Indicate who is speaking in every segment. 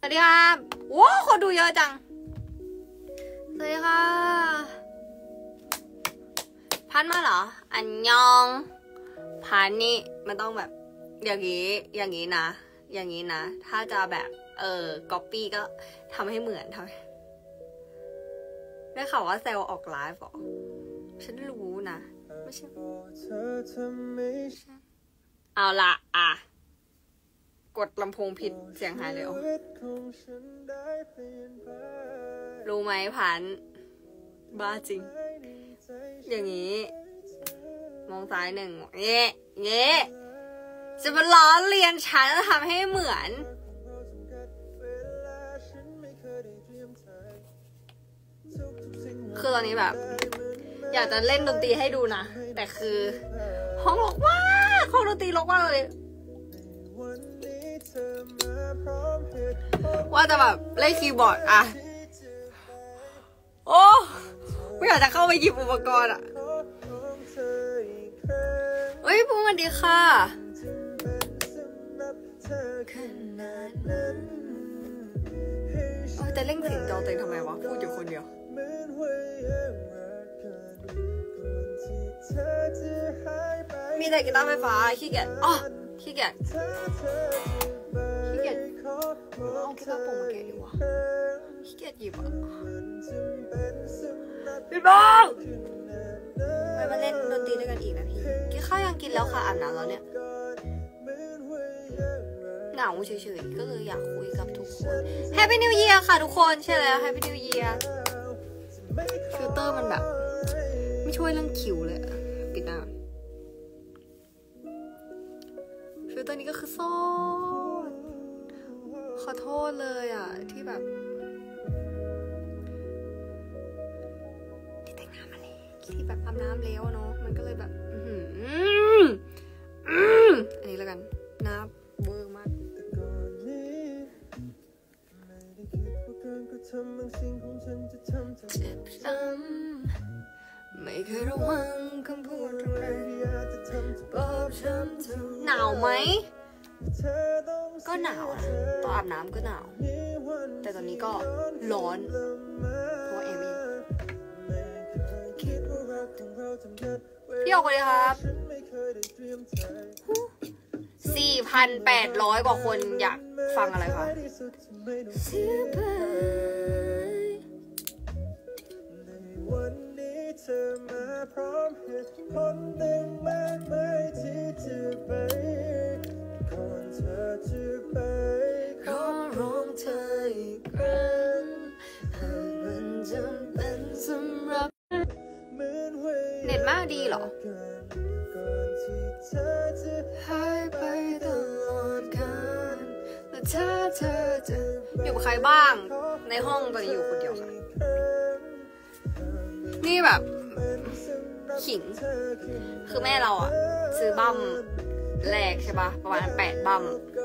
Speaker 1: สดีครับว้าวคนดูเยอะจังสวัสดีค่ะพันมาเหรออันยองพันนี่มันต้องแบบอย่างนี้นะอย่างนี้นะถ้าจะแบบก๊อปปี้ก็ทำให้เหมือนได้ข่าวว่าเซลออกไลฟ์หรอฉันรู้นะไม่ใช่เอาละอ่ะกดลำโพงผิดเสียงหายเลยรู้ไหมพันบ้าจริงอย่างนี้มองซ้ายหนึ่งเงี้จะมาล้อเลียนฉันทำให้เหมือนคือตอนนี้แบบอยากจะเล่นดนตรีให้ดูนะแต่คือห้องรกมากห้องดนตรีรกมากเลยว่าจะแบบเล่นคีย์บอร์ดอะโอ้ไม่อยากจะเข้าไปหยิบอุปกรณ์อะเฮ้ยพูดมันดีค่ะแต่เล่นเสียงจอเต็งทำไมวะพูดอยู่คนเดียวมีแต่กีตาร์ไฟฟ้าขี้เกียจเอากีตาร์โปร่งมาแกะดีกว่าขี้เกียจหยิบอ่ะพี่บ้องไปมาเล่นดนตรีด้วยกันอีกนะพี่กินข้าวยังกินแล้วค่ะอาบน้ำแล้วเนี่ยเหงาเฉยๆก็เลยอยากคุยกับทุกคน Happy New Year ค่ะทุกคนใช่แล้ว Happy New Year ฟิลเตอร์มันแบบไม่ช่วยเรื่องคิวเลยปิดหน้าฟิลเตอร์นี้ก็คือโซ่ขอโทษเลยอ่ะที่แบบที่แต่งหน้ามาเลยที่แบบอาบน้ำแล้วเนาะมันก็เลยแบบอันนี้แล้วกันน้ำเวอร์มากเจ็บซ้ำไม่เคยระวังคำพูดอะไรบอกช้ำทุกหนาวไหมก็หนาวนะตอนอาบน้ำก็หนาวแต่ตอนนี้ก็ร้อนเพราะเอมี่พี่ออกเลยครับ 4,800 กว่าคนอยากฟังอะไรคะขอร้องเธออีกครั้งหากมันจำเป็นสำหรับเน็ตมากดีเหรอหายไปตลอดกาลและถ้าเธอจะอยู่กับใครบ้างในห้องตอนนี้อยู่คนเดียวค่ะนี่แบบขิงคือแม่เราอะซื้อบั้มแรกใช่ปะประมาณ8 บั้ม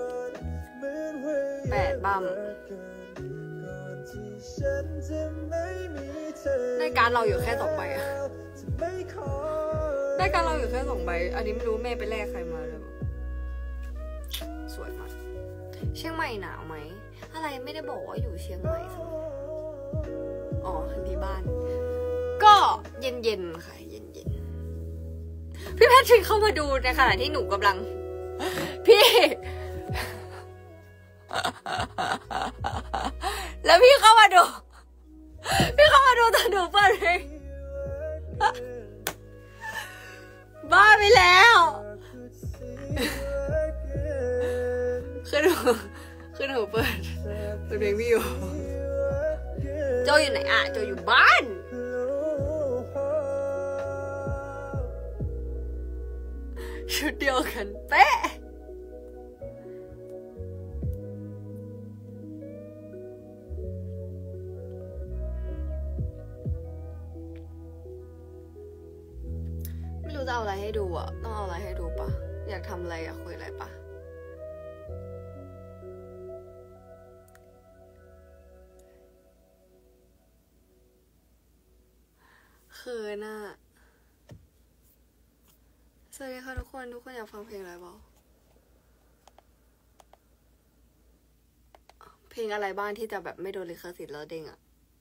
Speaker 1: ได้การเราอยู่แค่2 ใบอะได้การเราอยู่แค่2 ใบอันนี้ไม่รู้แม่ไปแลกใครมาเลยสวยมากเชียงใหม่หนาวไหมอะไรไม่ได้บอกว่าอยู่เชียงใหม่อ๋อที่บ้านก็เย็นๆค่ะเย็นๆพี่แพทริกเข้ามาดูในขณะที่หนูกำลังพี่แล้วพี่เข้ามาดูตอนหนูเปิดเพลงบ้าไปแล้วคือหนูเปิดเพลงพี่อยู่โจอยู่ไหนอ่ะโจอยู่บ้านชุดเดียวกันเป๊ะไม่รู้จะเอาอะไรให้ดูอ่ะต้องเอาอะไรให้ดูปะอยากทำอะไรอยากคุยอะไรปะเขินอ่ะสวัสดีค่ะทุกคนอยากฟังเพลงอะไรบ้างเพเพลงอะไรบ้างที่จะแบบไม่โดนลิขสิทธิ์แล้วเด้งอ่ะ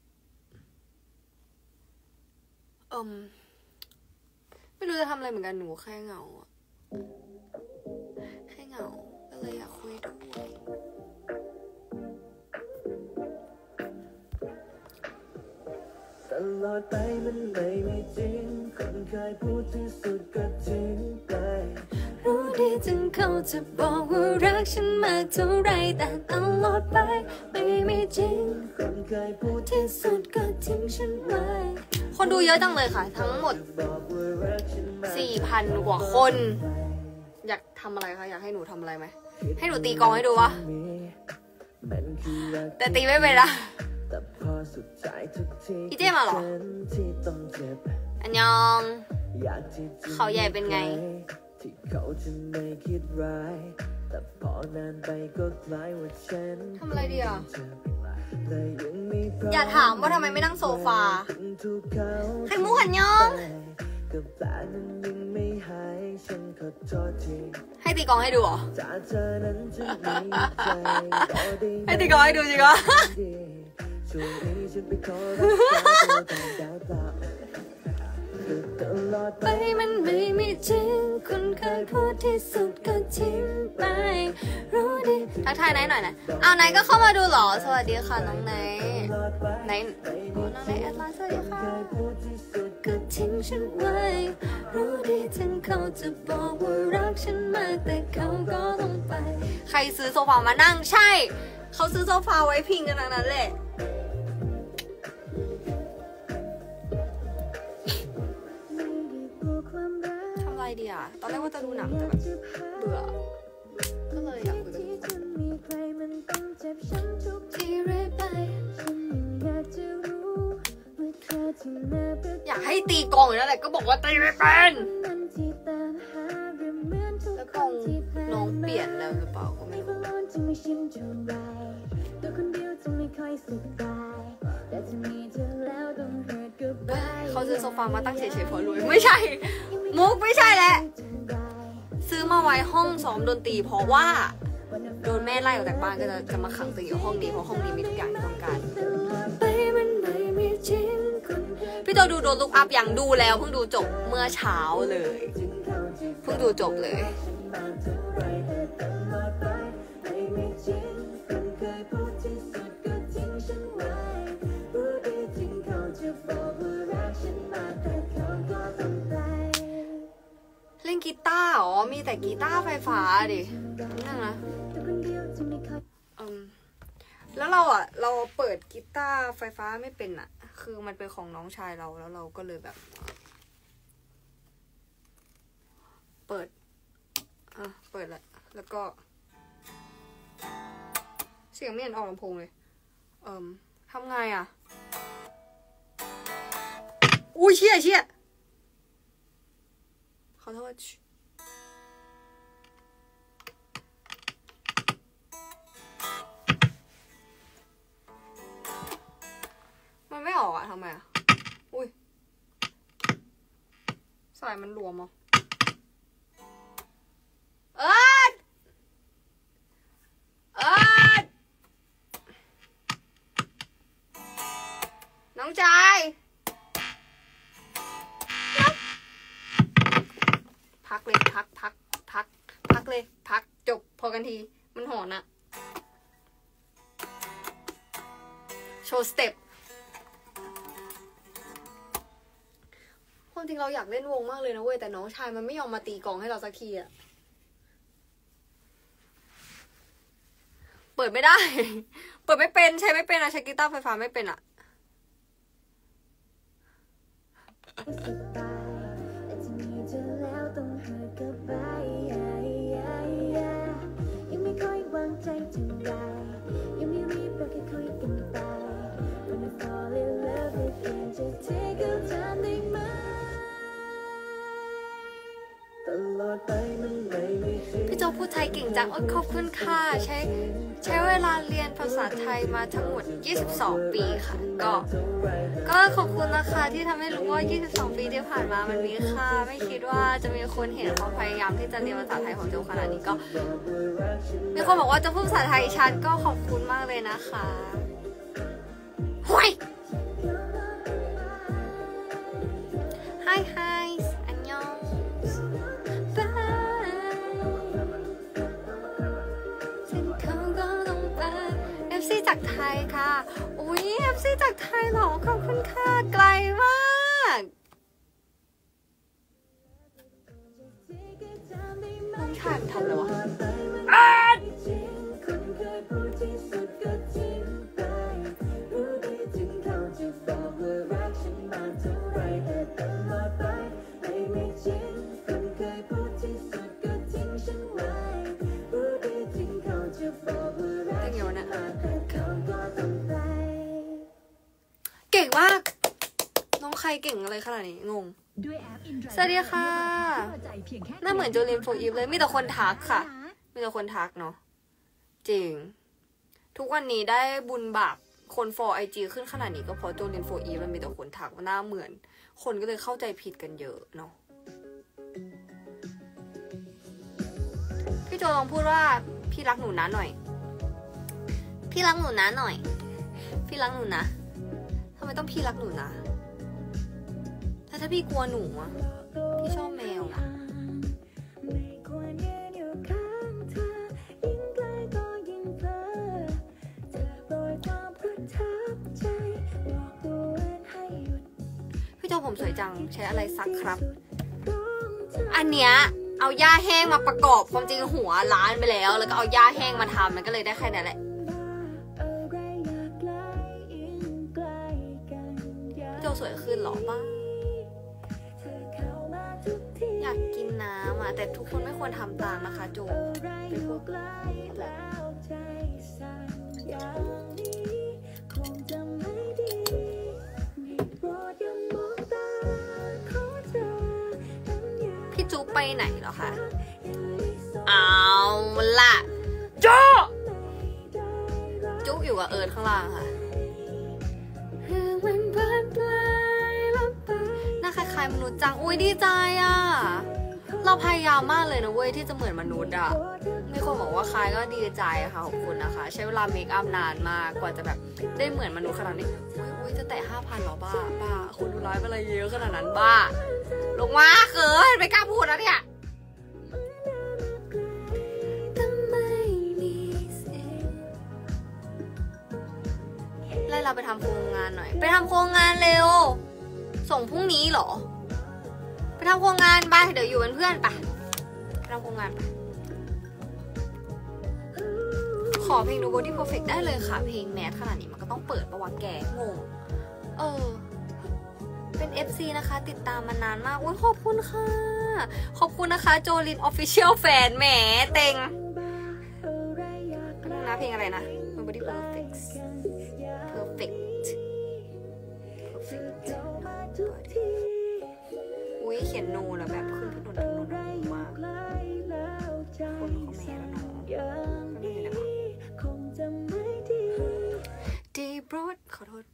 Speaker 1: ไม่รู้จะทำอะไรเหมือนกันหนูแค่เหงาอะแค่เหงาก็เลยอยากคุยด้วย
Speaker 2: ตลอดไปมันไม่มีจริงคนเคยพูดที่สุดก็ทิ้งไป
Speaker 1: รู้ดีถึงเขาจะบอกว่ารักฉันมากเท่าไรแต่ตลอดไปไม่มีจริง
Speaker 2: คนเคยพูด
Speaker 1: ที่สุดก็ทิ้งฉันไว้คนดูเยอะจังเลยค่ะทั้งหมด 4,000 กว่าคนอยากทำอะไรคะอยากให้หนูทำอะไรไหมให้หนูตีกลองให้ดูวะแต่ตีไม่เป็นละอีเจมาเหรออันยองเขาใหญ่เป็นไงทำอะไรดีอ่ะอย่าถามว่าทำไมไม่นั่งโซฟาไข่มุกอันยองให้ตีกลองให้ดูเหรอให้ตีกลองให้ดูจริงเหรอไปมันไม่มีจริงคุณเคยพูดที่สุดก็ทิ้งไปรู้ดีทักทายไนท์หน่อยนะเอาไนท์ก็เข้ามาดูเหรอสวัสดีค่ะน้องไนท์ไนท์น้องไนท์แอดไลน์สวัสดีค่ะก็ทิ้งฉันไว้รู้ดีถึงเขาจะบอกว่ารักฉันมากแต่เขาก็ต้องไปใครซื้อโซฟามานั่งใช่เขาซื้อโซฟาไว้พิงกันนั้นแหละทำอะไรดีอ่ะตอนแรกว่าจะดูหนังแต่แบบเบื่อก็เลยอยากคุยกับอยากให้ตีกลองอยู่นั่นแหละก็บอกว่าตีไม่เป็นแล้วกลองน้องเปลี่ยนแล้วหรือเปล่าก็ไม่รู้เขาซื้อโซฟามาตั้งเฉยๆเพราะรวยไม่ใช่มุกไม่ใช่แหละซื้อมาไว้ห้องซ้อมดนตรีเพราะว่าโดนแม่ไล่ออกจากบ้านก็จะมาขังตัวอยู่ห้องนี้เพราะห้องนี้มีทุกอย่างที่ต้องการพี่โตดูโดนลุกอัพอย่างดูแล้วเพิ่งดูจบเมื่อเช้าเลยเพิ่งดูจบเลยเล่นกีตาร์อ๋อมีแต่กีตาร์ไฟฟ้าดินั่นนะแล้วเราเปิดกีตาร์ไฟฟ้าไม่เป็นอ่ะคือมันเป็นของน้องชายเราแล้วเราก็เลยแบบเปิดแล้วก็เสียงไม่เห็นออกลำโพงเลยทำไงอ่ะอุ้ยเชี่ยขอโทษมันไม่ออกอะทำไมอะอุ้ยสายมันรวมอ่ะน้องชายพักเลยพักเลยพักจบพอกันทีมันหอนอะโชว์สเต็ปความจริงเราอยากเล่นวงมากเลยนะเว้ยแต่น้องชายมันไม่ยอมมาตีกลองให้เราสักทีอะเปิดไม่ได้เปิดไม่เป็นใช้ไม่เป็นอะใช้กีตาร์ไฟฟ้าไม่เป็นอะพี่โจพูดไทยเก่งจังขอบคุณค่ะใช้เวลาเรียนภาษาไทยมาทั้งหมด22 ปีค่ะก็ขอบคุณนะคะที่ทำให้รู้ว่า22 ปีที่ผ่านมามันมีค่าไม่คิดว่าจะมีคนเห็นความพยายามที่จะเรียนภาษาไทยของโจขนาดนี้ก็มีคนบอกว่าจะพูดภาษาไทยชัดก็ขอบคุณมากเลยนะคะห่วยHiอันยองFC จากไทยค่ะอุ๊ย FC จากไทยเหรอขอบคุณค่ะไกลมากน้องชายมันทำอะไรวะเก่งมากน้องใครเก่งอะไรขนาดนี้งงสวัสดีค่ะน่าเหมือนโจลินโฟอีฟเลยมีแต่คนทักค่ะมีแต่คนทักเนาะจริงทุกวันนี้ได้บุญบาปคนฟอร์ไอจีขึ้นขนาดนี้ก็เพราะโจลินโฟอีฟมันมีแต่คนทักว่าหน้าเหมือนคนก็เลยเข้าใจผิดกันเยอะเนาะพี่โจลองพูดว่าพี่รักหนูนะหน่อยพี่รักหนูนะหน่อยพี่รักหนูนะทำไมต้องพี่รักหนูนะถ้าพี่กลัวหนูอะพี่ชอบแมวนะพี่โจผมสวยจังใช้อะไรซักครับอันเนี้ยเอาหญ้าแห้งมาประกอบความจริงหัวล้านไปแล้วก็เอาหญ้าแห้งมาทำมันก็เลยได้แค่นั้นแหละโจสวยขึ้นหรอป้าอยากกินน้ำอ่ะแต่ทุกคนไม่ควรทำตามนะคะโจเป็นพวกพี่จุ๊บไปไหนเหรอคะเอาล่ะโจจุ๊บอยู่กับเอิร์ธข้างล่างค่ะหน้าคล้ายๆมนุษย์จังอุ้ยดีใจอ่ะเราพยายามมากเลยนะเว้ยที่จะเหมือนมนุษย์อ่ะมีคนบอกว่าคล้ายก็ดีใจค่ะขอบคุณนะคะใช้เวลาเมคอัพนานมากกว่าจะแบบได้เหมือนมนุษย์ขนาดนี้อุ้ยจะแตะ 5,000 หรอบ้าคนดูไลฟ์อะไรเยอะขนาดนั้นบ้าลงมาเขินไม่กล้าพูดแล้วเนี่ยไล่เราไปทำโครงงานหน่อยไปทำโครงงานเร็วส่งพรุ่งนี้เหรอไปทำโครงงานไปเดี๋ยวอยู่เป็นเพื่อนไปทำโครงงานไปขอเพลง Nobody Perfect ได้เลยค่ะเพลงแมสขนาดนี้มันก็ต้องเปิดประวัติแกงงเป็น FC นะคะติดตามมานานมากอุ้ยขอบคุณค่ะขอบคุณนะคะโจลิน Official Fan แหมเต็งนะเพลงอะไรนะ Nobody Perfectอุ้ยเขียนโนแล้วแบบขึ้นถนนมากคนเขาแม่แล้วเนาะไม่มีนะคะดีบรอดขอโทษ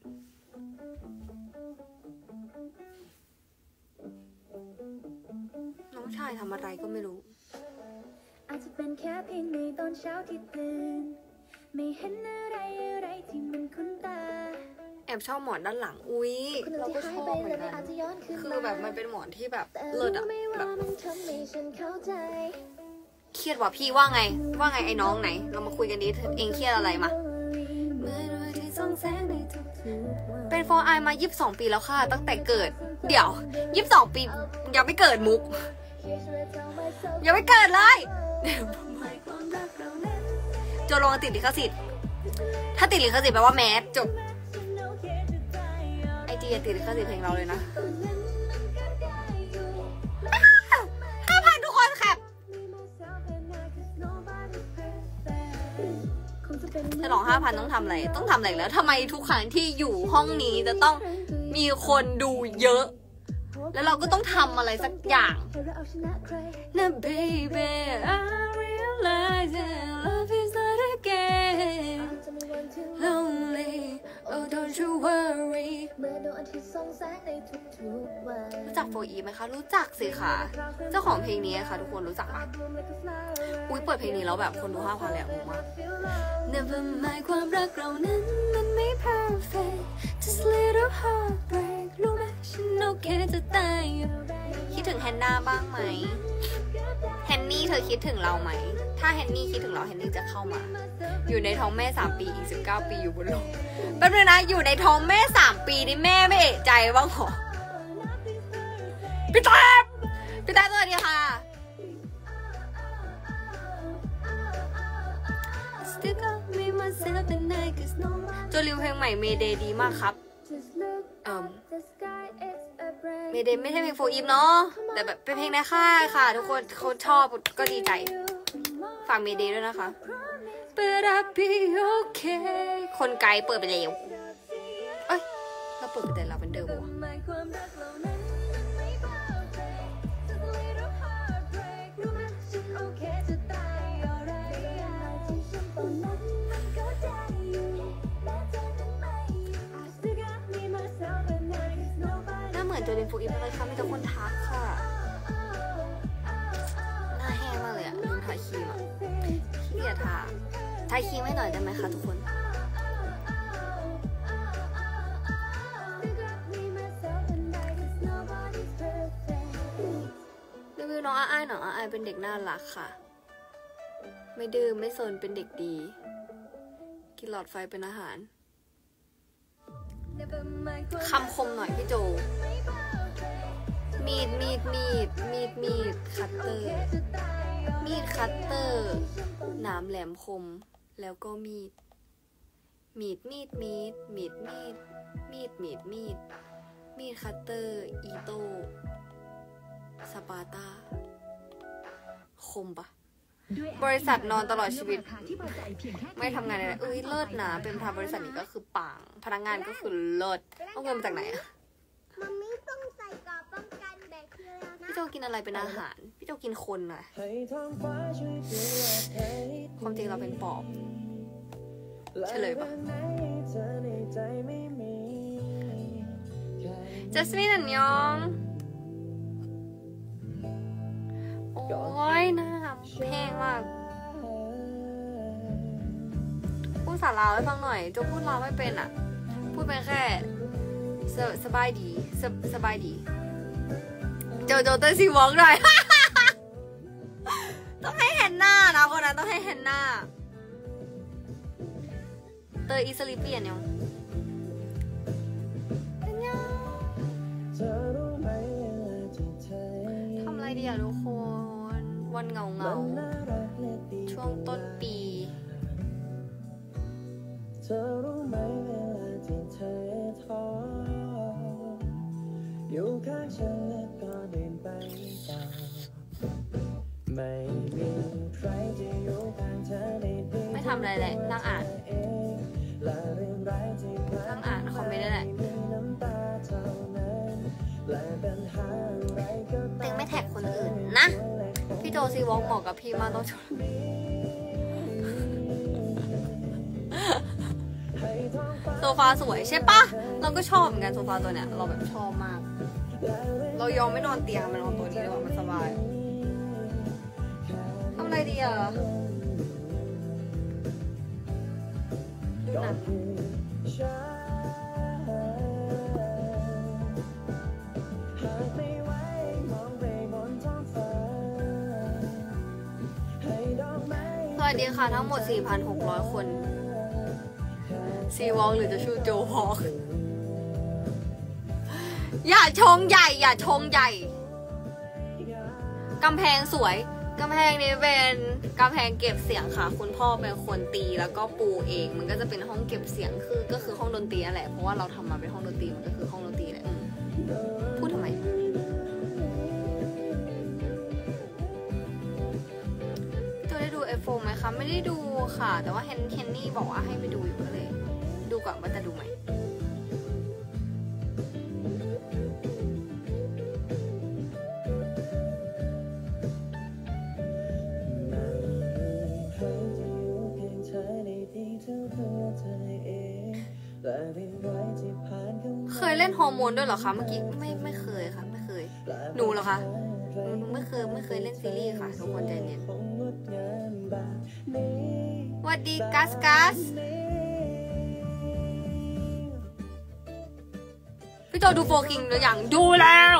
Speaker 1: น้องชายทำอะไรก็ไม่รู้อาจจะเป็นแค่เพียงในตอนเช้าที่ตื่นไม่เห็นอะไรที่มันคุ้นตาแอบชอบหมอนด้านหลังอุ้ยเราก็ชอบเหมือนกันคือแบบมันเป็นหมอนที่แบบเลิศอะแบบเครียดว่ะพี่ว่าไงไอ้น้องไหนเรามาคุยกันดิเองเครียดอะไรมาเป็นฟอร์ไอมา22 ปีแล้วค่ะตั้งแต่เกิดเดี๋ยว22 ปียังไม่เกิดมุกยังไม่เกิดเลยจะลงติดลิขสิทธิ์ถ้าติดลิขสิทธิ์แปลว่าแมสจบไอจีติดลิขสิทธิ์เพลงเราเลยนะ 5,000 ทุกคนครับฉลอง 5,000 ต้องทำอะไรแล้วทำไมทุกครั้งที่อยู่ห้องนี้จะต้องมีคนดูเยอะแล้วเราก็ต้องทำอะไรสักอย่างนะ baby I lies and love is not a game lonely oh don't you worry รู้จักโฟอีไหมคะรู้จักสิค่ะเจ้าของเพลงนี้ค่ะทุกคนรู้จักปะอุ้ยเปิดเพลงนี้แล้วแบบคนดู5,000แล้วมาก Never mind ความรักเรานั้นมันไม่ perfect just little heartbreak รู้ไหมฉันโอเคจะตายคิดถึงแฮนนาบ้างไหมแฮนนี่เธอคิดถึงเราไหมถ้าแฮนนี่คิดถึงเราแฮนนี่จะเข้ามาอยู่ในท้องแม่3 ปีอีก19 ปีอยู่บนโลกแป๊บนึงนะอยู่ในท้องแม่3 ปีนี่แม่ไม่เอะใจบ้างหรอพี่ตาสวัสดีค่ะโจลิวเพลงใหม่เมเดย์ดีมากครับเมเดย์ไม่ใช่เพลงโฟอีฟเนาะแต่แบบเป็นเพลงในค่ายค่ะทุกคนเขาชอบก็ดีใจฝากเมเดย์ด้วยนะคะ But I'll be okay คนไกลเปิดไปแล้วเอ้ยเราเปิดไปแต่เราเป็นเดิมวะโจลินฟูอีฟเลยค่ะมีแต่คนทักค่ะหน้าแห้งมากเลยอะลืมทาครีมอะขี้เกียจทาครีมให้หน่อยได้ไหมคะทุกคนรีวิวน้องอ้ายหน่อยอ้ายเป็นเด็กน่ารักค่ะไม่ดื้อไม่ซนเป็นเด็กดีกินหลอดไฟเป็นอาหารคำคมหน่อยพี่โจมีดคัตเตอร์หนามแหลมคมแล้วก็มีดคัตเตอร์อีโต้สปาร์ตาคมปะบริษัทนอนตลอดชีวิตไม่ทำงานอะไรเลิศนะเป็นประธานบริษัทนี้ก็คือปังพนักงานก็คือเลิศเอาเงินมาจากไหนอะมันไม่ต้องใส่กรอบป้องกันแบคทีเรียนะพี่โจกินอะไรเป็นอาหารพี่โจกินคนอะความจริงเราเป็นปอบเฉลยปะจัสมินอันยองโอ้ยน้ำแห้งมากพูดภาษาลาวให้ฟังหน่อยโจพูดลาวไม่เป็นอ่ะพูดเป็นแค่สบายดีโจเตอร์ซีวอล์กหน่อย ต้องให้แฮนนานะคนนั้นต้องให้แฮนนาเตอร์อีสลิปเปียนยังทำอะไรดีอะทุกคนวันเงาช่วงต้นปีเธอรู้ไหมเวลาที่เธอท้ออยู่ข้างฉันและก็เดินไปต่อไม่มีใครจะอยู่ข้างเธอได้ดีไม่ทำอะไรเลยนั่งอ่านคอมเมนต์นั่นแหละเต็งไม่แท็กคนอื่นนะพี่โจซีวอล์กเหมาะกับพี่มากต้องชมโซฟาสวยใช่ปะเราก็ชอบเหมือนกันโซฟาตัวเนี้ยเราแบบชอบมากเรายอมไม่นอนเตียงมันนอนตัวนี้ดีกว่ามันสบายทำอะไรดีอ่ะนะสวัสดีค่ะทั้งหมด 4,600 คนซีวอล์กหรือจะชูโจวอล์กอย่าชงใหญ่กำแพงสวยกำแพงนี้เป็นกำแพงเก็บเสียงค่ะคุณพ่อเป็นคนตีแล้วก็ปูเองมันก็จะเป็นห้องเก็บเสียงก็คือห้องดนตรีนั่นแหละเพราะว่าเราทำมาเป็นห้องดนตรีมันก็คือห้องดนตรีแหละพูดทำไมตัวได้ดู F4 ไหมคะไม่ได้ดูค่ะแต่ว่าเฮนนี่บอกว่าให้ไปดูอยู่ก็เลยดูก่อนว่าจะดูไหมเคยเล่นฮอร์โมนด้วยเหรอคะเมื่อกี้ไม่เคยค่ะไม่เคยหนูเหรอคะหนูไม่เคยเล่นซีรีส์ค่ะทุกคนใจเย็นสวัสดีกัสพี่โจดูโฟกิงหรือยังดูแล้ว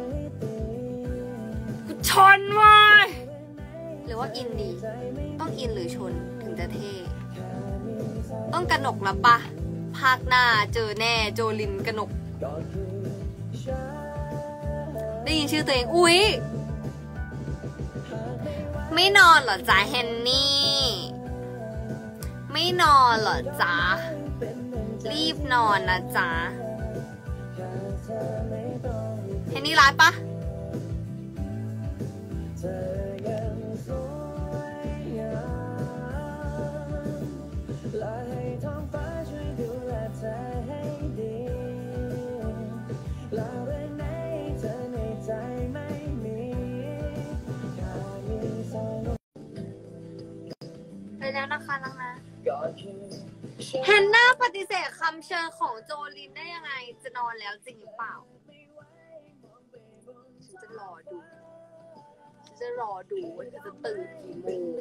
Speaker 1: กูชนเว้ยหรือว่าอินดีต้องอินหรือชนถึงจะเท่ต้องกนกละปะภาคหน้าเจอแน่โจลินกนกได้ยินชื่อตัวเองอุ๊ยไม่นอนเหรอจ๊ะเฮนนี่ไม่นอนเหรอจ๊ะรีบนอนนะจ๊ะเฮนนี่ไลฟ์ปะไปแล้วนะคะน้องนะเฮนน่าปฏิเสธคำเชิญของโจลินได้ยังไงจะนอนแล้วจริงหรือเปล่าฉันจะรอดูว่าเธอจะตื่นกี่โมง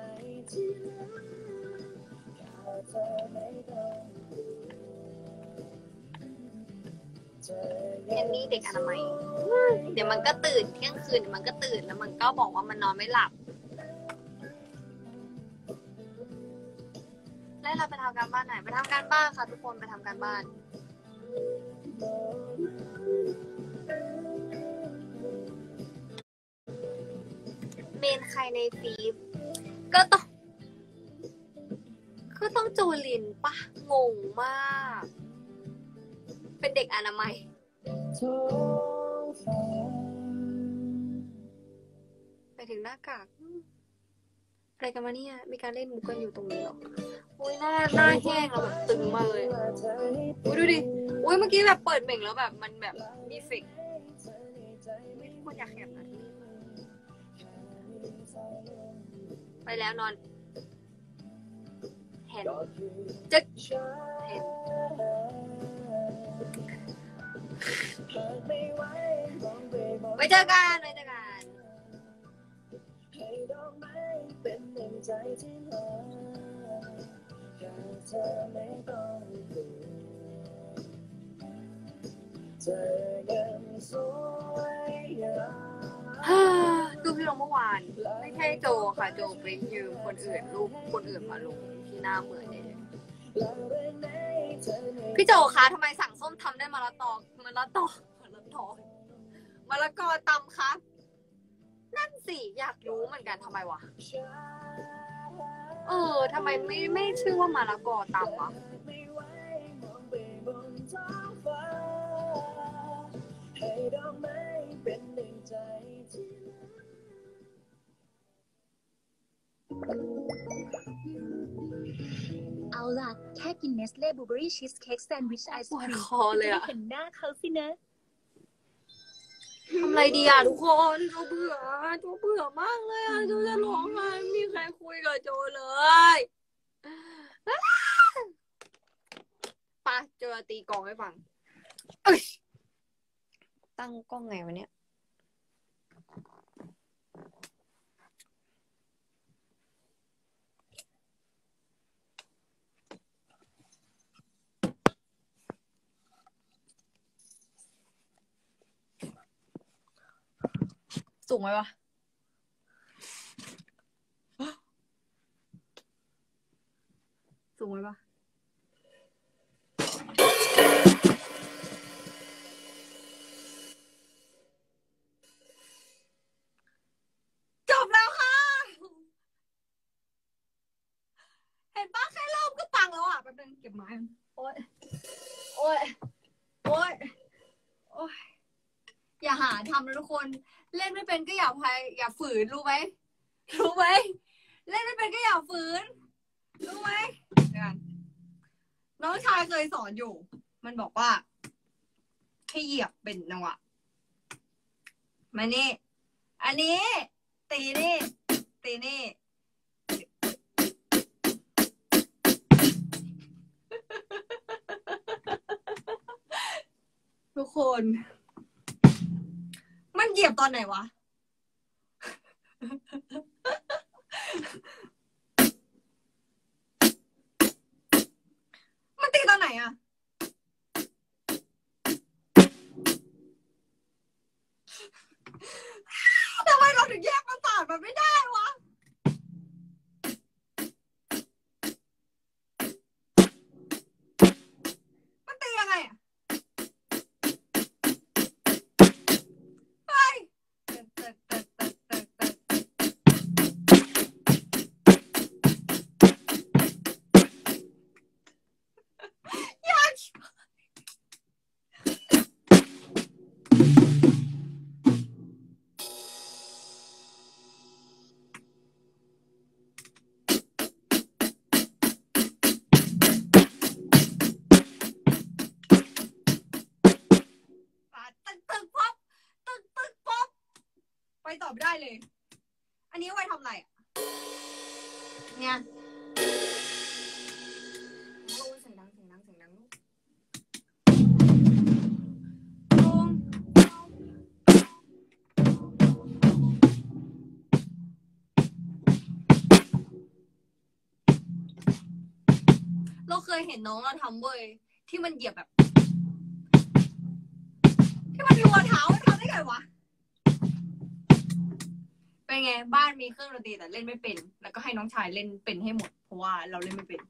Speaker 1: เฮนนี่เด็กอนามัยเดี๋ยวมันก็ตื่นเที่ยงคืนมันก็ตื่นแล้วมันก็บอกว่ามันนอนไม่หลับแล้วเราไปทำการบ้านไหนไปทำการบ้านค่ะทุกคนไปทำการบ้านเมนใครในฟีฟก็ต้องโจลินปะงงมากเป็นเด็กอนามัยไปถึงหน้ากากอะไรกันมาเนี่ยมีการเล่นมุกกันอยู่ตรงนี้หรออุ้ยหน้าแห้งแล้วแบบตึงมากเลยอุ้ยดูดิอุ้ยเมื่อกี้แบบเปิดเบ่งแล้วแบบมันแบบมีเฟกไม่ทุกคนอยากแคบนะไปแล้วนอนเห็นจึ๊กเห็นไว้เจอกันรูปที่ลงเมื่อวานไม่ใช่โจค่ะโจไปยืมคนอื่นรูปคนอื่นมาลงที่หน้าเหมือนเลยพี่โจคะทำไมสั่งส้มทำได้มะละกอตำคะนั่นสิอยากรู้เหมือนกันทำไมวะทำไมไม่ชื่อว่ามะละกอตำวะ
Speaker 3: เอาล่ะแค่กินเนสเล่บลูเบอรี่ชีสเค้กแซนด์วิชไอศครีม
Speaker 1: คอเลยอะ
Speaker 3: เห็นหน้าเขาสินะ
Speaker 1: ทำอะไรดีอะทุกคนโจเบื่อมากเลยอะโจจะร้องไห้ไม่มีใครคุยกับโจเลยปะโจจะตีกลองให้ฟังตั้งกล้องไงวะเนี่ยสูงไหมวะสูงไหมวะจบแล้วค่ะเห็นปะแค่เริ่มก็ปังแล้วอ่ะแป๊บนึงเก็บไม้โอ๊ยอย่าหาทำนะทุกคนเล่นไม่เป็นก็อย่าฝืนรู้ไหมเล่นไม่เป็นก็อย่าฝืนรู้ไหมน้องชายเคยสอนอยู่มันบอกว่าให้เหยียบเป็นจังหวะมานี่อันนี้ตีนี่ทุกคนมันเหยียบตอนไหนวะมันตีตอนไหนอะทำไมเราถึงแยกประสาทมันไม่ได้วะมันตียังไงอะตึกป๊อปตึกป๊อปไปต่อไม่ได้เลยอันนี้ไว้ทำอะไรอ่ะเนี่ยโอ้เสียงดังลูกเราเคยเห็นน้องเราทำเว้ยที่มันเหยียบแบบที่มันรัวเท้าทำได้ไงวะเป็นไงบ้านมีเครื่องดนตรีแต่เล่นไม่เป็นแล้วก็ให้น้องชายเล่นเป็นให้หมดเพราะว่าเราเล่นไม่เป็น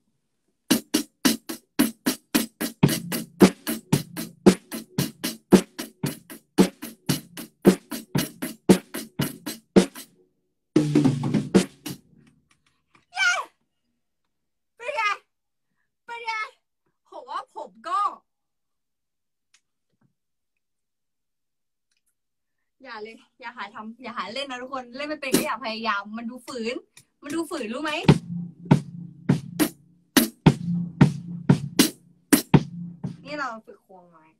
Speaker 1: เป็นไงผมว่าผมก็อย่าเลยอย่าหาทำอย่าหาเล่นนะทุกคนเล่นไม่เป็นก็อย่าพยายามมันดูฝืนรู้ไหมนี่เราฝึกควงไม้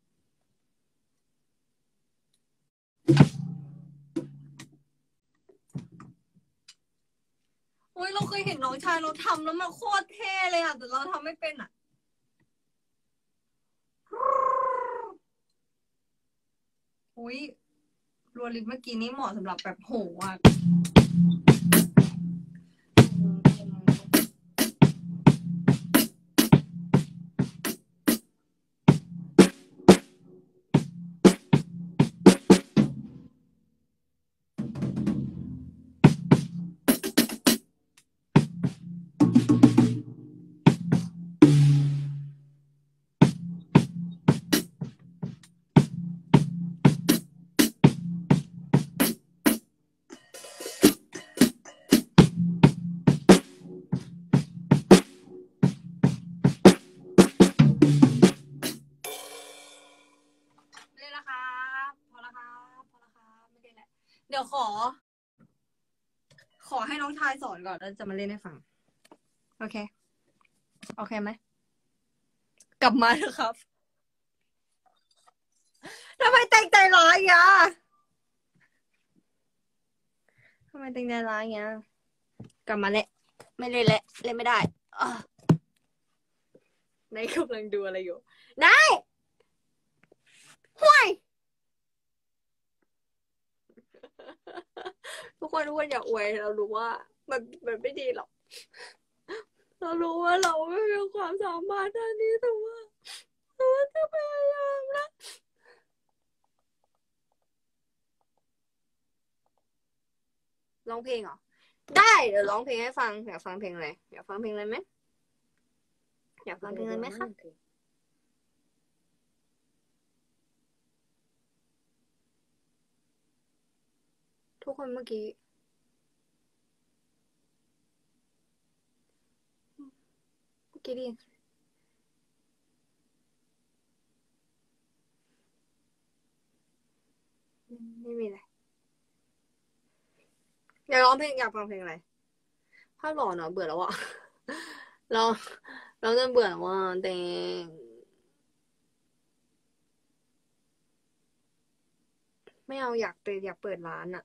Speaker 1: โอ้ยเราเคยเห็นน้องชายเราทำแล้วมันโคตรเท่เลยอ่ะแต่เราทำไม่เป็นอ่ะอุ้ยรัวลิฟเมื่อกี้นี้เหมาะสำหรับแบบโหอ่ะเล่นละครับพอละครับไม่ได้แหละเดี๋ยวขอให้น้องชายสอนก่อนแล้วจะมาเล่นให้ฟังโอเคไหมกลับมาเถอะครับทำไมแต่งใจร้ายอ่ะทำไมแต่งใจร้ายอ่ะกลับมาเละไม่เล่นเละเล่นไม่ได้นายกำลังดูอะไรอยู่นายห่วยทุกคนอย่าอวยเรารู้ว่ามันไม่ดีหรอกเรารู้ว่าเราไม่มีความสามารถด้านนี้แต่ว่าเราจะพยายามนะร้องเพลงเหรอได้เดี๋ยวร้องเพลงให้ฟังอยากฟังเพลงอะไรอยากฟังเพลงอะไรไหมอยากฟังเพลงอะไรไหมคะทุกคนเมื่อกี้ดิไม่มีอะไรอยากร้องเพลงอยากฟังเพลงอะไรภาคหล่อเนาะเบื่อแล้วอ่ะเราจะเบื่อแล้วว่าแต่ไม่เอาอยากเปิดร้านอ่ะ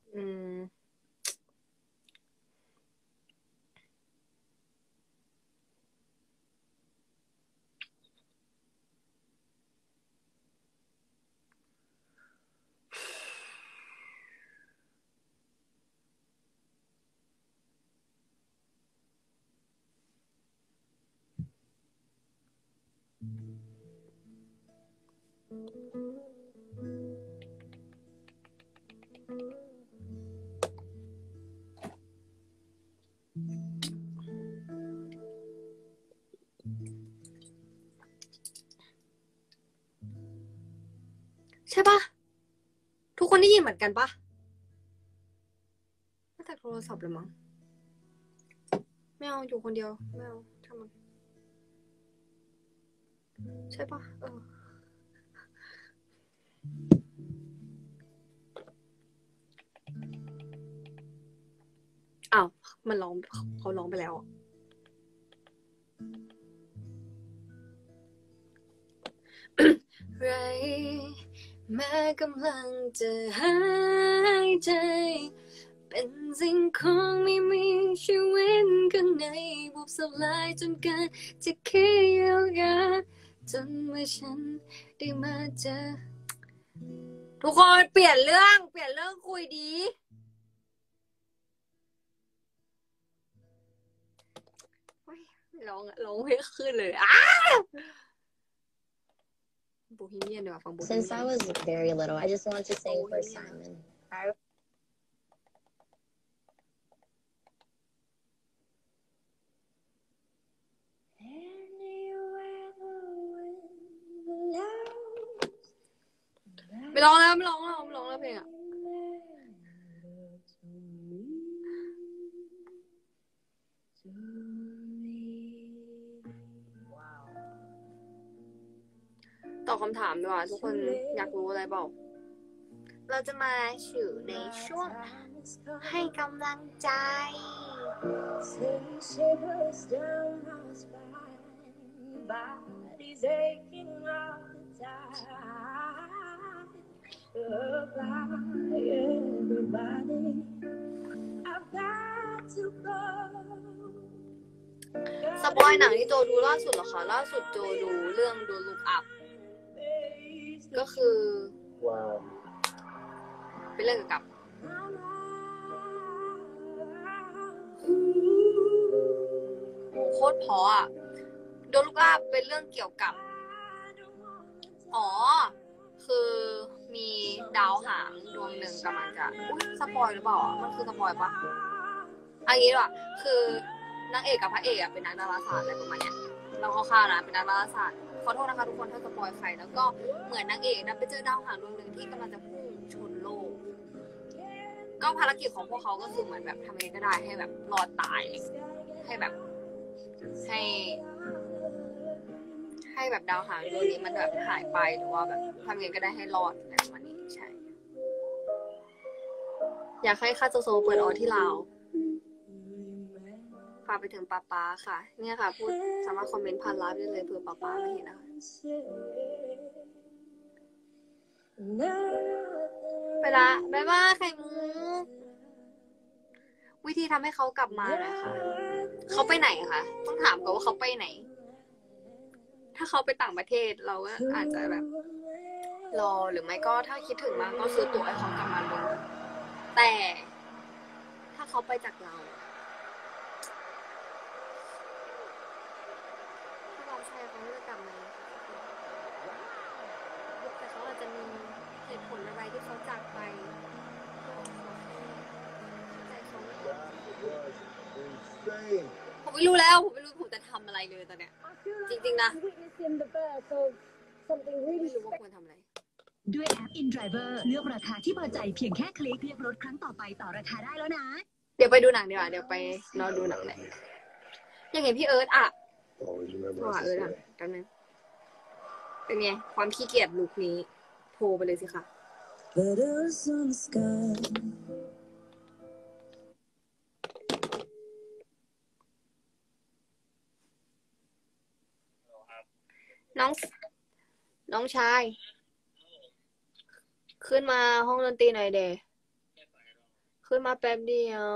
Speaker 1: ใช่ปะทุกคนได้ยินเหมือนกันปะมาจากโทรศัพท์เลยมั้งไม่เอาอยู่คนเดียวไม่เอาทำมันใช่ปะอ้าวมันร้องเขาร้องไปแล้วไรแม้กำลังจะหายใจเป็นสิ่งของไม่มีชีวิตข้างในบุบสลายจนเกินจะเคียวยาจนเมื่อฉันได้มาเจอทุกคนเปลี่ยนเรื่องคุยดีร้องไม่ขึ้นเลยโบฮีเมียนดีกว่าฟังโบฮีเมียน
Speaker 4: Since I was very little, I just wanted to sing for Simon.
Speaker 1: ไม่ร้องแล้วเพลงอ่ะตอบคำถามดีกว่าทุกคนอยากรู้อะไรบอกเราจะมาอยู่ในช่วงให้กำลังใจสปอยหนังที่โจดูล่าสุดเหรอคะล่าสุดโจดูเรื่องดูลุกอัพก็คือเป็นเรื่องเกี่ยวกับโคตรเพราะอ่ะดูลุกอัพเป็นเรื่องเกี่ยวกับคือมีดาวหางดวงหนึ่งกำลังจะสปอยหรือเปล่ามันคือสปอยปะอันนี้ว่ะคือนางเอกกับพระเอกอะเป็นนักดาราศาสตร์อะไรประมาณเนี้ยเราคร่าวๆนะเป็นนักดาราศาสตร์ขอโทษนะคะทุกคนถ้าสปอยใครแล้วก็เหมือนนางเอกนะไปเจอดาวหางดวงหนึ่งที่กำลังจะพุ่งชนโลกก็ภารกิจของพวกเขาก็คือเหมือนแบบทำยังไงก็ได้ให้แบบรอดตายให้แบบให้แบบดาวหางดวงนี้มันแบบหายไปหรือว่าแบบทำยังไงก็ได้ให้รอดอะไรประมาณนี้ใช่อยากให้คาโจโซเปิดออที่ลาวฝากไปถึงป๊าค่ะเนี่ยค่ะพูดสามารถคอมเมนต์ผ่านไลฟ์ได้เลยเผื่อป๊าไม่เห็นนะคะไปละบ๊ายบายไข่มุกวิธีทำให้เขากลับมาหน่อยค่ะเขาไปไหนคะต้องถามก่อนว่าเขาไปไหนถ้าเขาไปต่างประเทศเราก็อาจจะแบบรอหรือไม่ก็ถ้าคิดถึงมากก็ซื้อตั๋วให้เขากลับมาเลยแต่ถ้าเขาไปจากเราถ้าเราใช่เขาไม่ได้กลับมาแต่เขาอาจจะมีเหตุผลอะไรที่เขาจากไปผมไม่รู้ผมจะทำอะไรเลยตอนเนี้ยจริงๆนะไม่รู้ว่าควรทำอะไร
Speaker 3: ด้วยแอป InDriver เลือกราคาที่พอใจเพียงแค่คลิกเรียกรถครั้งต่อไปต่อราคาได้แล้วนะ
Speaker 1: เดี๋ยวไปดูหนังดีกว่าเดี๋ยวไปนอนดูหนังเลยอยากเห็นพี่เอิร์ธอ่ะเอิร์ธอ่ะกันนึงเป็นไงความขี้เกียจลุคนี้โทรไปเลยสิค่ะน้องชายขึ้นมาห้องดนตรีหน่อยเดขึ้นมาแป๊บเดียว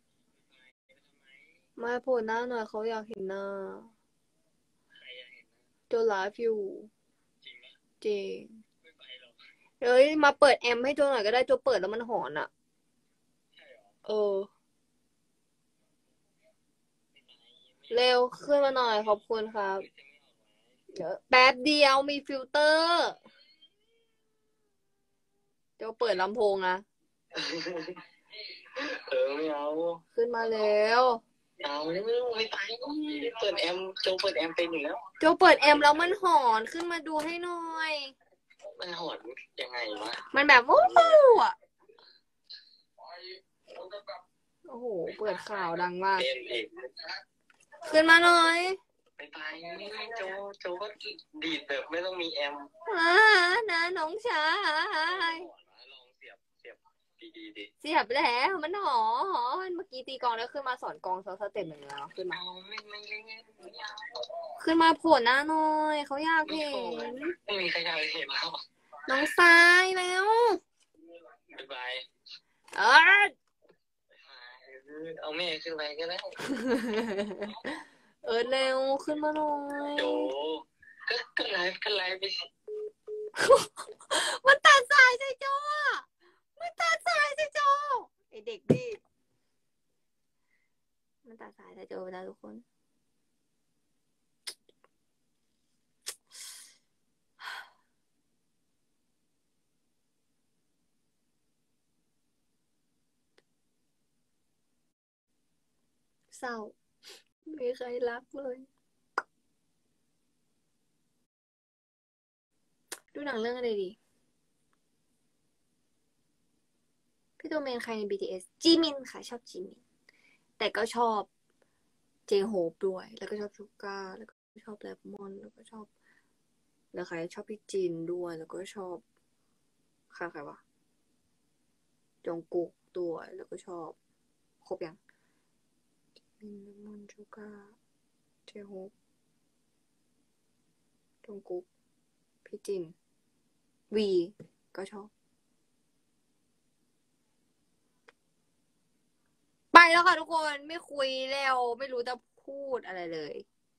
Speaker 1: มาโผล่หน้าหน่อยเขาอยากเห็นหน้าโจไลฟ์อยู่จริงเฮ้ยมาเปิดแอมให้โจหน่อยก็ได้โจเปิดแล้วมันหอนอ่ะเร็วขึ้นมาหน่อยขอบคุณครับแป๊บเดียวมีฟิลเตอร์โจเปิดลำโพงนะ
Speaker 2: ไม่เอา
Speaker 1: ขึ้นมาแล้ว
Speaker 2: เอาไม่ตายเปิดแอมโจเปิดแอมเป็นอยู่แล้ว
Speaker 1: โจเปิดแอมแล้วมันหอนขึ้นมาดูให้หน่อย
Speaker 5: มันหอนยังไงวะ
Speaker 1: มันแบบวู้อ่ะโอ้โหเปิดข่าวดังมาก
Speaker 5: เอง
Speaker 1: ขึ้นมาหน่อย
Speaker 5: ไปโจก็ดีดแบบไม่ต้องมีแอม
Speaker 1: นะน้องชาย
Speaker 5: ลองเสียบดีดิ
Speaker 1: เสียบแล้วมันหอเมื่อกี้ตีกลองแล้วขึ้นมาสอนกลองสเต็ปหนึ่งแล้วขึ้นมา
Speaker 5: ไม่เล่นไม่เอา
Speaker 1: ขึ้นมาโผล่หน้าหน่อยเขาอยากเห็น
Speaker 5: ไม่มีใครอยากเห็นแล้ว
Speaker 1: น้องทรายแล้ว
Speaker 5: บ๊ายบาย
Speaker 1: เออ
Speaker 5: เอาแม่ขึ้นไปก็ได้
Speaker 1: เร็วขึ้นมาหน่อย
Speaker 5: โจก็ไลฟ์ไปสิ
Speaker 1: มันตัดสายใส่โจอ่ะมันตัดสายใส่โจไอเด็กดิมันตัดสายใส่โจไปแล้วทุกคนเศร้าไม่มีใครรักเลยดูหนังเรื่องอะไรดีพี่ตัวเมนใครใน BTS จีมินค่ะชอบจีมินแต่ก็ชอบเจโฮปด้วยแล้วก็ชอบชูก้าแล้วก็ชอบแรปมอนแล้วก็ชอบแล้วใครชอบพี่จินด้วยแล้วก็ชอบใครวะจงกุกด้วยแล้วก็ชอบครบยังมินแรปมอนชูก้าเจโฮปจงกุกพี่จินวีก็ชอบไปแล้วค่ะทุกคนไม่คุยแล้วไม่รู้จะพูดอะไรเลย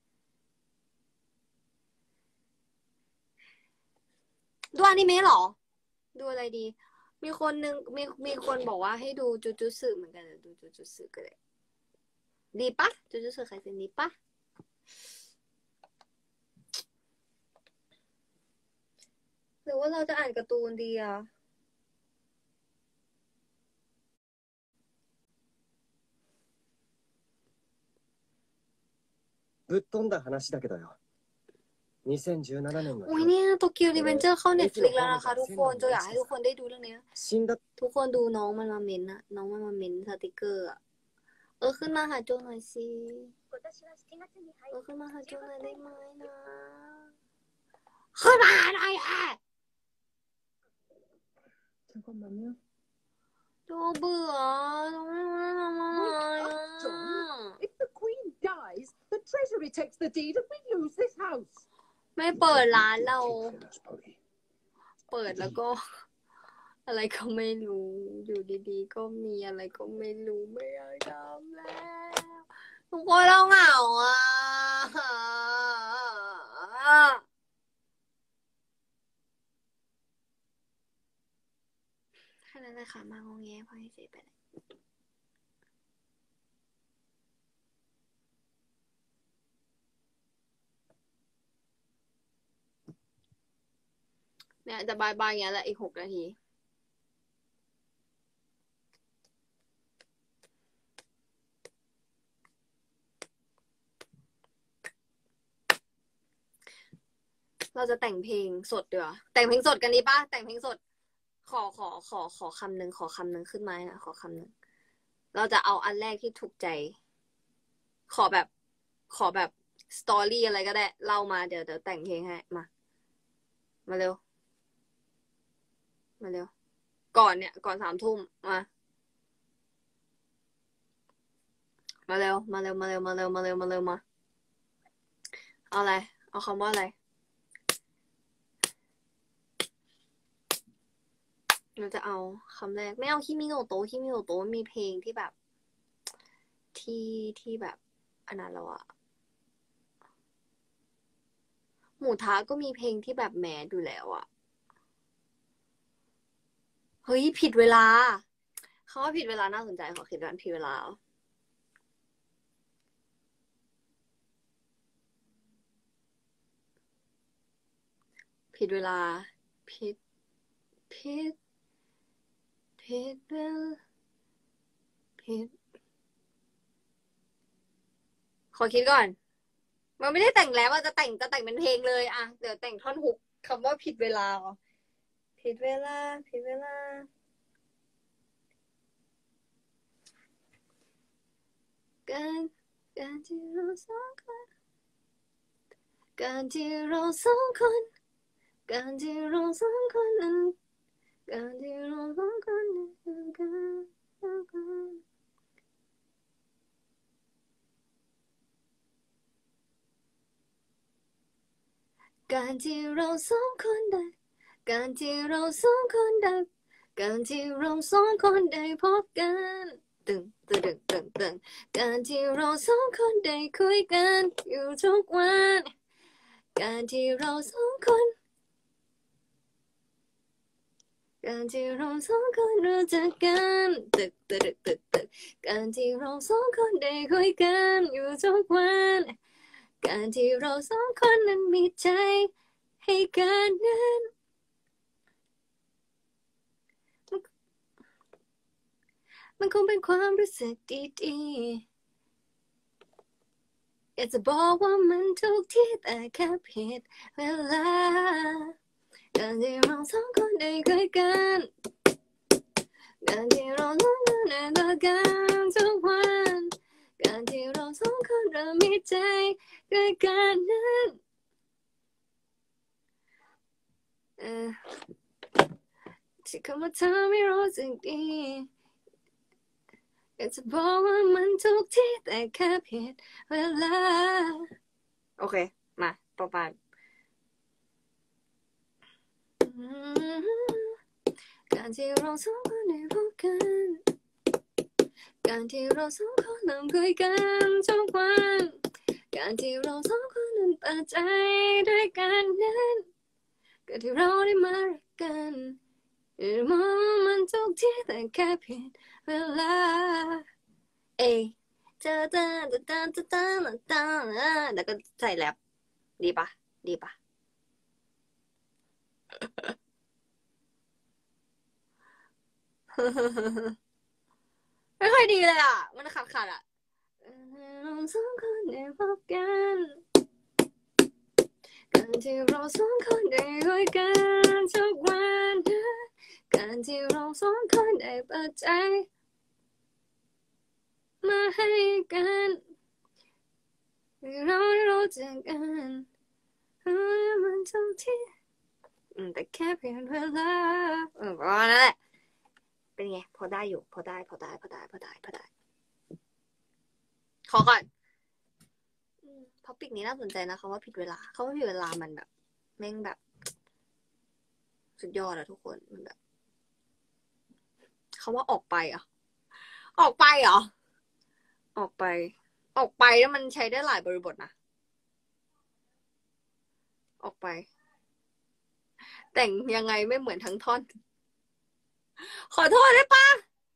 Speaker 1: ดูอนิเมะเหรอดูอะไรดีมีคนนึงมีคนบอกว่าให้ดูจูจูสึเหมือนกันดูจูจูสึก็ได้ดีปะจูจูสึใครเป็นดีปะหรือว่าเราจะอ่านการ์ตูนดีอะ
Speaker 2: ぶっ飛んだ話だけどよ。2017年の
Speaker 1: อุ้ยเนี่ยโตเกียวรีเวนเจอร์เข้า Netflix แล้วนะคะทุกคนโจอยากให้ทุกคนได้ดูเรื่องนี้
Speaker 2: 死んだ
Speaker 1: ทุกคนดูน้องมันมาเมนอะน้องมันมาเมนสติกเกอร์อะขึ้นมาหาโจหน่อยสิขึ้นมาหาโจหน่อยได้ไหมนะขึ้นมาหน่อย
Speaker 2: 잠깐만요.
Speaker 1: โจเบื่อโจไม่รู้จะทำอะไรอะ
Speaker 6: If the Queen dies, the Treasury takes the deed and we lose this house.
Speaker 1: ไม่เปิดร้านเรา
Speaker 2: Finish, Polly.
Speaker 1: เปิดแล้วก็ อะไรก็ไม่รู้อยู่ดีๆก็มีอะไรก็ไม่รู้ไม่อยากทำแล้วทุกคนเราเหงาอ่ะแค่นั้นเลยค่ะมางงแงพอให้เสร็จไปเลยเนี่ยจะบายอย่างเงี้ยแหละอีก6 นาทีเราจะแต่งเพลงสดดีกว่าแต่งเพลงสดกันดีป่ะแต่งเพลงสดขอคำหนึ่งขึ้นมานะขอคำหนึ่งเราจะเอาอันแรกที่ถูกใจขอแบบสตอรี่อะไรก็ได้เล่ามาเดี๋ยวแต่งเพลงให้มาเร็วก่อน 3 ทุ่มมาเร็วมาเอาอะไรเอาคำว่าอะไรเราจะเอาคำแรกไม่เอาคิมิโนโตะมีเพลงที่แบบที่แบบอันนั้นแล้วอะหมูทะก็มีเพลงที่แบบแมสอยู่แล้วอะเฮ้ยผิดเวลาเขาว่าผิดเวลาน่าสนใจขอคิดว่าผิดเวลาผิดเวลาผิดเวลาขอคิดก่อนมันไม่ได้แต่งแล้วจะแต่งเป็นเพลงเลยอะเดี๋ยวแต่งท่อนฮุกคำว่าผิดเวลาผิดเวลาผิดเวลาการที่เราสองคนการที่เราสองคนการที่เราสองคนนั้นการที่เราสองคนนั้นการที่เราสองคนได้การที่เราสองคนได้การที่เราสองคนได้พบกันตึงตึงตึงตึงตึงการที่เราสองคนได้คุยกันอยู่ทุกวันการที่เราสองคนการที่เราสองคนรู้จักกันตึกตึกตึกตึกการที่เราสองคนได้คุยกันอยู่ทุกวันการที่เราสองคนนั้นมีใจให้กันนั้นมันคงเป็นความรู้สึกดีๆอยากจะบอกว่ามันทุกที่แต่แค่ผิดเวลาการที่เราสองคนได้คุยกันการที่เราสองคนได้คุยกันทุกวันการที่เราสองคนเริ่มมีใจด้วยกันนั้นที่คำว่าเธอไม่รู้สึกดีอยากจะบอกว่ามันทุกที่แต่แค่ผิดเวลาโอเคมาต่อไปการที่เราสองคนได้พบกันการที่เราสองคนเริ่มคุยกันทุกวันการที่เราสองคนนั้นเปิดใจด้วยกันนั้นการที่เราได้มารักกันมองมันทุกที่แต่แค่ผิดเวลาเอเจอตาตาตาตาตาตาแล้วก็ใส่แรปดีปะดีปะไม่ค่อยดีเลยอ่ะมันขาดอ่ะเราสองคนได้พบกันการที่เราสองคนได้คุยกันทุกวันการที่เราสองคนได้เปิดใจมาให้กันเราได้รู้จักกันมันทุกที่แต่แค่เพียงเวลาประมาณนั้นแหละเป็นไงพอได้อยู่พอได้ขอก่อนท็อปิกนี้น่าสนใจนะคำว่าผิดเวลาคำว่าผิดเวลามันแบบแม่งแบบสุดยอดอะทุกคนมันแบบคำว่าออกไปเหรอออกไปเหรอออกไปแล้วมันใช้ได้หลายบริบทนะออกไปแต่งยังไงไม่เหมือนทั้งท่อนขอโทษได้ปะ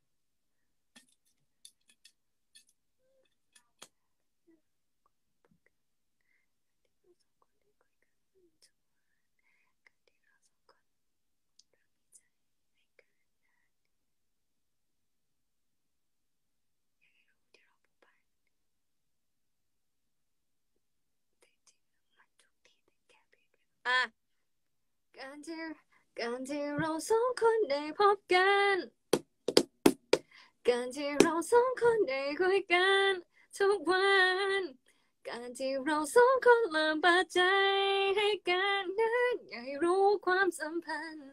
Speaker 1: อ่ะการที่เราสองคนได้พบกันการที่เราสองคนได้คุยกันทุกวันการที่เราสองคนเริ่มเปิดใจให้กันนั้นอยากให้รู้ความสัมพันธ์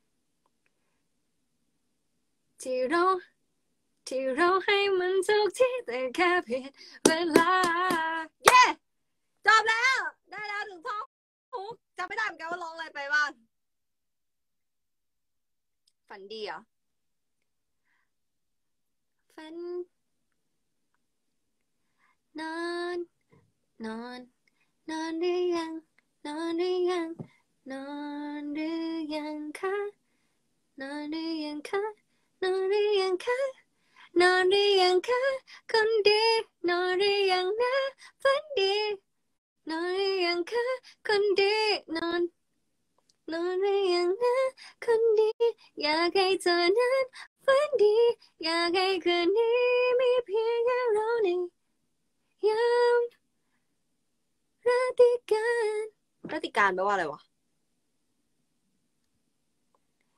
Speaker 1: ที่เราให้มันทุกที่แต่แค่ผิดเวลาเย้จบแล้วได้แล้วถึงท่อนฮุกจำไม่ได้เหมือนกันว่าร้องอะไรไปบ้างฝันดีเหรอฝันนอนนอนนอนหรือยังนอนหรือยังนอนหรือยังคะนอนหรือยังคะนอนหรือยังคะนอนหรือยังคะคนดีนอนหรือยังนะฝันดีนอนหรือยังคะคนดีนอนหรือยังนะคนดีอยากให้เธอนั้นฝันดีอยากให้คืนนี้มีเพียงแค่เราในยามราตรีการแปลว่าอะไรวะ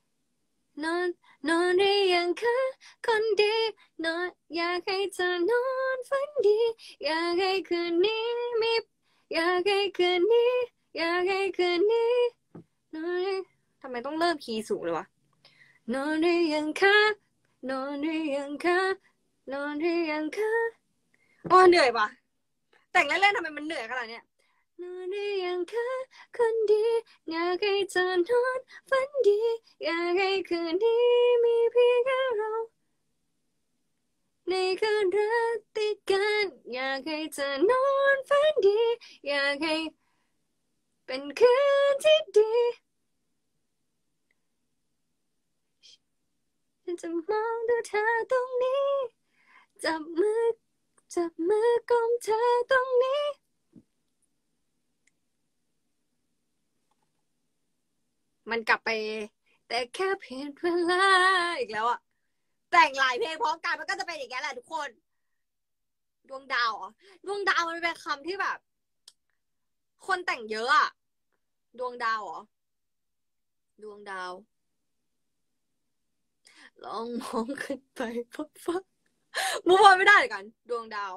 Speaker 1: นอนหรือยังคะคนดีนอนอยากให้เธอนอนฝันดีอยากให้คืนนี้อยากให้คืนนี้อยากให้คืนนี้นอนทำไมต้องเริ่มคีย์สูงเลยวะนอนหรือยังคะนอนหรือยังคะนอนหรือยังคะอ๋อเหนื่อยปะแต่งเล่นๆทำไมมันเหนื่อยขนาดเนี้ยนอนหรือยังคะคนดีอยากให้เธอนอนฝันดีอยากให้คืนนี้มีเพียงแค่เราในคืนรักติดกันอยากให้เธอนอนฝันดีอยากให้เป็นคืนที่ดีฉันจะมองดูเธอตรงนี้จับมือกลมเธอตรงนี้มันกลับไปแต่แค่เพียงเวลาอีกแล้วอะแต่งหลายเพลงพร้อมกันมันก็จะเป็นอย่างนี้แหละทุกคนดวงดาวดวงดาวมันเป็นคำที่แบบ คนแต่งเยอะอะดวงดาวดวงดาวลองมองขึ้นไปฟ้ามูฟออนไม่ได้เลยกันดวงดาว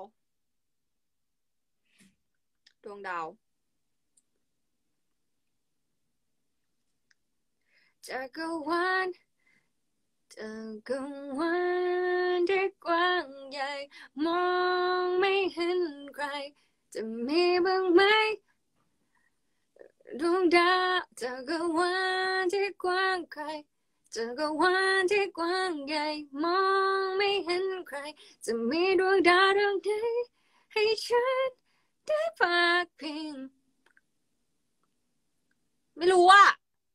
Speaker 1: จักรวาลที่กว้างใหญ่มองไม่เห็นใครจะมีบ้างไหมดวงดาวจักรวาลที่กว้างไกลจักรวาลที่กว้างใหญ่มองไม่เห็นใครจะมีดวงดาวดวงใดให้ฉันได้ฝากเพียงไม่รู้อะ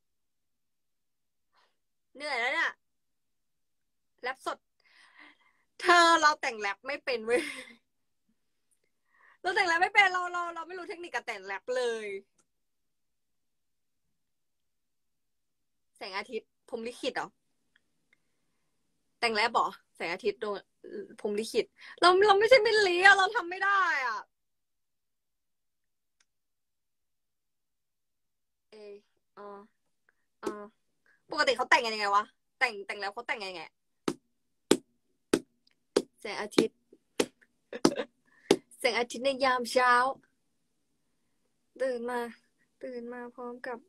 Speaker 1: เหนื่อยแล้วเนี่ยแรปสดเธอเราแต่งแรปไม่เป็นเว้ยเราแต่งแรปไม่เป็นเราไม่รู้เทคนิคการแต่งแรปเลยแสงอาทิตย์พรหมลิขิตเหรอแต่งแรปเหรอแสงอาทิตย์โดนพรหมลิขิตเราไม่ใช่มิลลีอะเราทำไม่ได้อะอ๋อปกติเขาแต่งกันยังไงวะแต่งแล้วเขาแต่งยังไงแสงอาทิตย์แสงอาทิตย์ในยามเช้าตื่นมาพร้อมกับ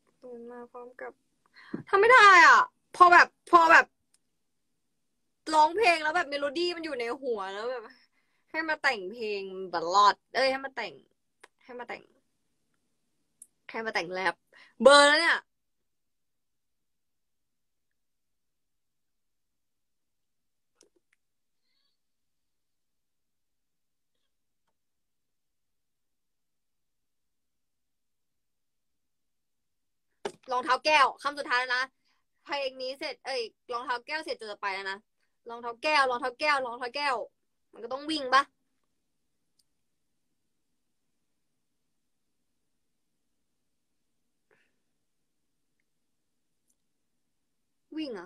Speaker 1: ทำไม่ได้อ่ะพอแบบร้องเพลงแล้วแบบเมโลดี้มันอยู่ในหัวแล้วแบบให้มาแต่งเพลงบัลลอดให้มาแต่งแรปเบอร์แล้วเนี่ยรองเท้าแก้วคำสุดท้ายแล้วนะเพลงนี้เสร็จรองเท้าแก้วเสร็จจะไปแล้วนะรองเท้าแก้วมันก็ต้องวิ่งปะวิ่งอ่ะ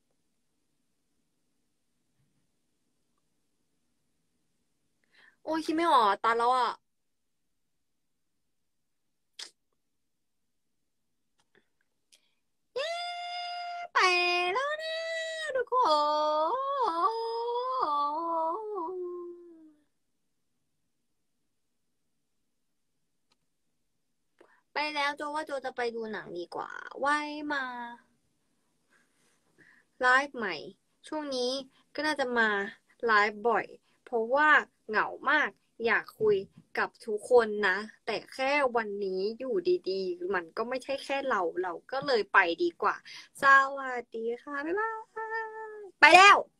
Speaker 1: โอ้ยคิดไม่ออกตาแล้วอ่ะไปแล้วนะทุกคนไปแล้วโจว่าโจจะไปดูหนังดีกว่าไว้มาไลฟ์ใหม่ช่วงนี้ก็น่าจะมาไลฟ์บ่อยเพราะว่าเหงามากอยากคุยกับทุกคนนะแต่แค่วันนี้อยู่ดีๆมันก็ไม่ใช่แค่เราก็เลยไปดีกว่าสวัสดีค่ะบ๊ายบายไปแล้ว